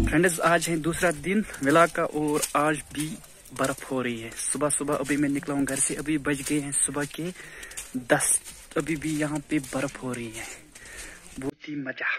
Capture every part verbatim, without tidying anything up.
Friends, आज है दूसरा दिन व्लॉग का और आज भी बर्फ हो रही है। सुबह सुबह अभी मैं निकला हूँ घर से, अभी बज गए हैं सुबह के दस। अभी भी यहाँ पे बर्फ हो रही है, बहुत ही मजा।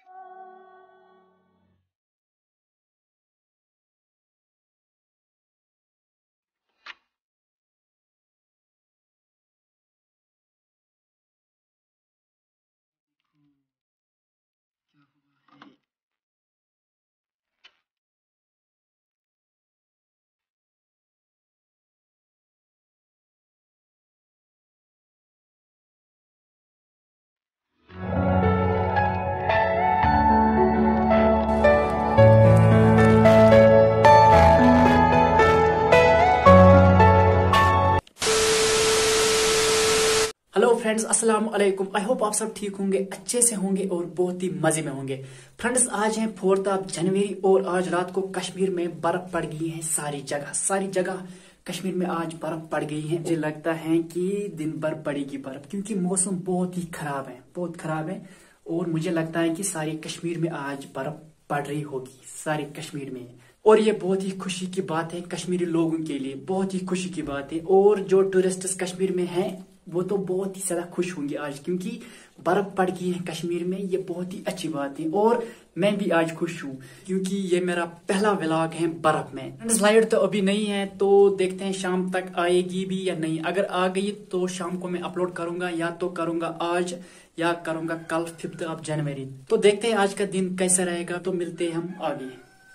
हेलो फ्रेंड्स, अस्सलाम वालेकुम। आई होप आप सब ठीक होंगे, अच्छे से होंगे और बहुत ही मजे में होंगे। फ्रेंड्स, आज है फोर्थ ऑफ जनवरी और आज रात को कश्मीर में बर्फ पड़ गई है। सारी जगह सारी जगह कश्मीर में आज बर्फ पड़ गई है। मुझे लगता है कि दिन भर पड़ेगी बर्फ, क्योंकि मौसम बहुत ही खराब है, बहुत खराब है। और मुझे लगता है कि सारे कश्मीर में आज बर्फ पड़ रही होगी, सारे कश्मीर में। और ये बहुत ही खुशी की बात है कश्मीरी लोगों के लिए, बहुत ही खुशी की बात है। और जो टूरिस्ट कश्मीर में हैं वो तो बहुत ही ज्यादा खुश होंगे आज, क्योंकि बर्फ पड़ गई है कश्मीर में। ये बहुत ही अच्छी बात है और मैं भी आज खुश हूँ, क्योंकि ये मेरा पहला व्लॉग है बर्फ में। स्लाइड तो अभी नहीं है, तो देखते हैं शाम तक आएगी भी या नहीं। अगर आ गई तो शाम को मैं अपलोड करूंगा, या तो करूंगा आज या करूंगा कल फिफ्थ ऑफ जनवरी। तो देखते हैं आज का दिन कैसा रहेगा। तो मिलते हैं हम आगे।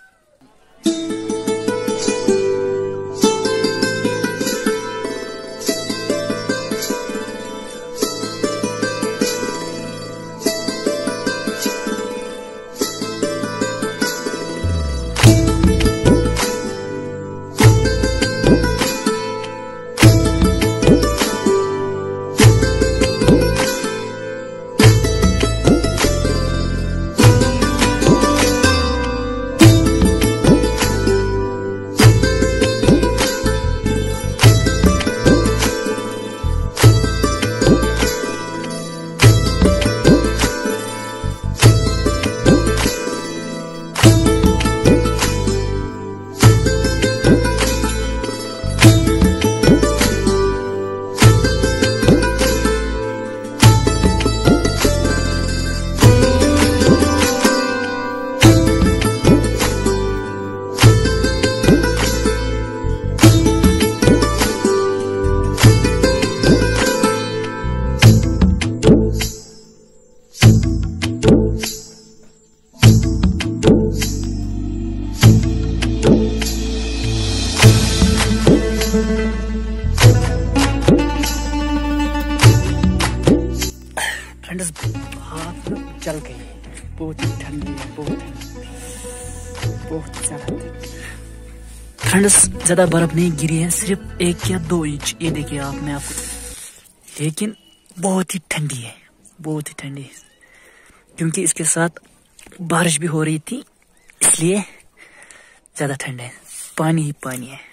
फ्रेंड्स, हाथ जल गई, बहुत ही ठंडी है, बहुत बहुत ज्यादा। फ्रेंड्स, ज्यादा बर्फ नहीं गिरी है, सिर्फ एक या दो इंच। ये देखिए आप, मैं आपको, लेकिन बहुत ही ठंडी है, बहुत ही ठंडी है, क्योंकि इसके साथ बारिश भी हो रही थी, इसलिए ज्यादा ठंड है। पानी ही पानी है।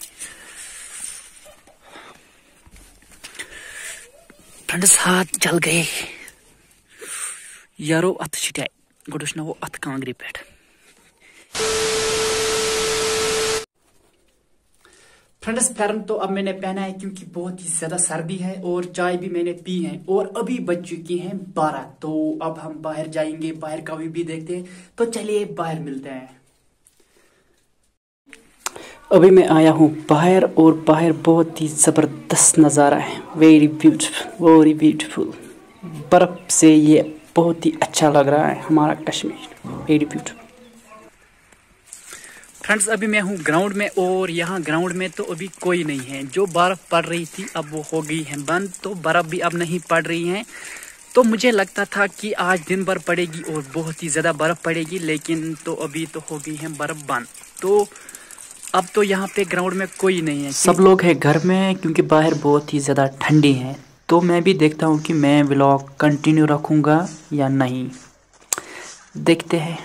फ्रेंड्स, हाथ जल गए यारो, अथ छिटाई गोट वो अथ कांगरी पे। फ्रेंड्स, पैरम तो अब मैंने पहना है, क्योंकि बहुत ही ज्यादा सर्दी है। और चाय भी मैंने पी है और अभी बज चुकी हैं बारह। तो अब हम बाहर जाएंगे, बाहर का व्यू भी देखते हैं। तो चलिए बाहर मिलते हैं। अभी मैं आया हूँ बाहर और बाहर बहुत ही जबरदस्त नज़ारा है। Very beautiful, very beautiful. बर्फ से ये बहुत ही अच्छा लग रहा है हमारा कश्मीर, वेरी ब्यूटीफुल। फ्रेंड्स, अभी मैं हूँ ग्राउंड में और यहाँ ग्राउंड में तो अभी कोई नहीं है। जो बर्फ पड़ रही थी अब वो हो गई है बंद, तो बर्फ भी अब नहीं पड़ रही है। तो मुझे लगता था कि आज दिन भर पड़ेगी और बहुत ही ज़्यादा बर्फ पड़ेगी, लेकिन तो अभी तो हो गई है बर्फ बंद। तो अब तो यहाँ पे ग्राउंड में कोई नहीं है, सब लोग हैं घर में, क्योंकि बाहर बहुत ही ज़्यादा ठंडी है। तो मैं भी देखता हूँ कि मैं व्लॉग कंटिन्यू रखूँगा या नहीं, देखते हैं।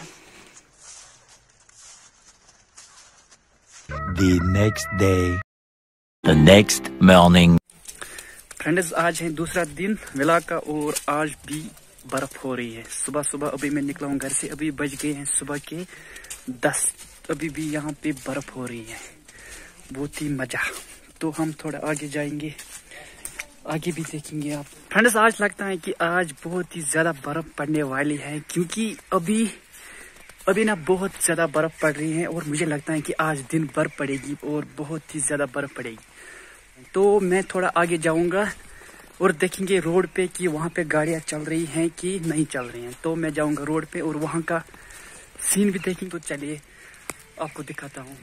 The next day. The next morning. Friends, आज है दूसरा दिन व्लॉग का और आज भी बर्फ हो रही है। सुबह सुबह अभी मैं निकला हूँ घर से, अभी बज गए हैं सुबह के दस, अभी भी यहाँ पे बर्फ हो रही है, बहुत ही मजा। तो हम थोड़ा आगे जाएंगे, आगे भी देखेंगे आप। फ्रेंड्स आज लगता है कि आज बहुत ही ज्यादा बर्फ पड़ने वाली है, क्योंकि अभी अभी ना बहुत ज्यादा बर्फ पड़ रही है और मुझे लगता है कि आज दिन भर पड़ेगी और बहुत ही ज्यादा बर्फ पड़ेगी। तो मैं थोड़ा आगे जाऊंगा और देखेंगे रोड पे कि वहाँ पे गाड़ियाँ चल रही हैं कि नहीं चल रही हैं। तो मैं जाऊंगा रोड पे और वहाँ का सीन भी देखेंगे। तो चलिए आपको दिखाता हूँ।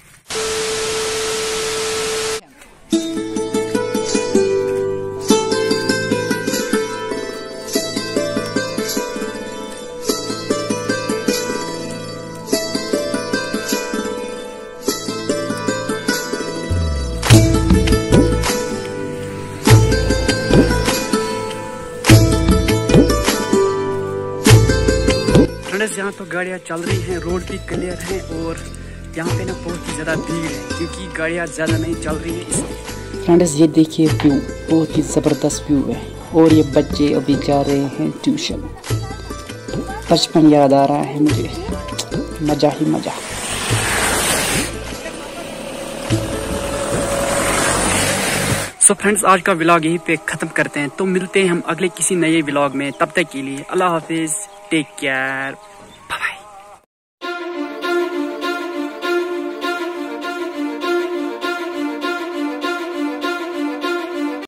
यहाँ तो गाड़ियाँ चल रही हैं, रोड भी क्लियर है और यहाँ पे ना बहुत ही ज़्यादा भीड़ है क्योंकि गाड़ियाँ ज़्यादा नहीं चल रही है इसलिए। फ्रेंड्स ये देखिए व्यू, बहुत ही ज़बरदस्त व्यू है और ये बच्चे अभी जा रहे हैं ट्यूशन। बचपन याद आ रहा है मुझे, मज़ा ही मज़ा। सो फ्रेंड्स आज का व्लॉग यहीं पे ख़त्म करते हैं। तो मिलते हैं हम अगले किसी नए व्लॉग में, तब तक के लिए अल्लाह हाफिज़, टेक केयर।